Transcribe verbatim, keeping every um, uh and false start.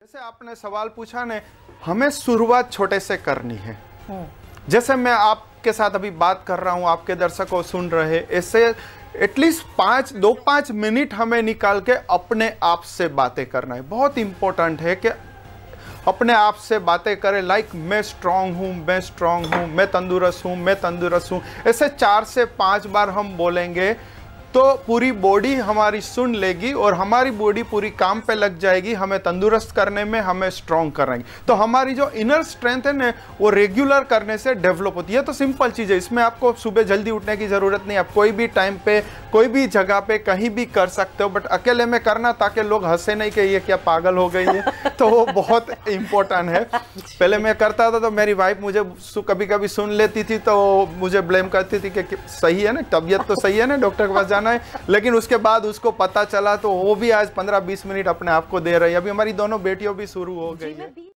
जैसे आपने सवाल पूछा ने, हमें शुरुआत छोटे से करनी है। जैसे मैं आपके साथ अभी बात कर रहा हूं, आपके दर्शकों सुन रहे, ऐसे एटलीस्ट पाँच दो पाँच मिनट हमें निकाल के अपने आप से बातें करना है। बहुत इंपॉर्टेंट है कि अपने आप से बातें करें, लाइक मैं स्ट्रांग हूं, मैं स्ट्रांग हूं, मैं तंदुरुस्त हूं, मैं तंदुरुस्त हूं। ऐसे चार से पांच बार हम बोलेंगे तो पूरी बॉडी हमारी सुन लेगी और हमारी बॉडी पूरी काम पे लग जाएगी, हमें तंदुरुस्त करने में, हमें स्ट्रांग करेंगे। तो हमारी जो इनर स्ट्रेंथ है ना, वो रेगुलर करने से डेवलप होती है। तो सिंपल चीज़ है, इसमें आपको सुबह जल्दी उठने की ज़रूरत नहीं। आप कोई भी टाइम पे, कोई भी जगह पे, कहीं भी कर सकते हो, बट अकेले में करना ताकि लोग हंसे नहीं कि ये क्या पागल हो गई है। तो वो बहुत इंपॉर्टेंट है। पहले मैं करता था तो मेरी वाइफ मुझे कभी कभी सुन लेती थी तो मुझे ब्लेम करती थी कि सही है ना, तबीयत तो सही है ना, डॉक्टर के पास जाना है। लेकिन उसके बाद उसको पता चला तो वो भी आज पंद्रह बीस मिनट अपने आप को दे रही है। अभी हमारी दोनों बेटियों भी शुरू हो गई है।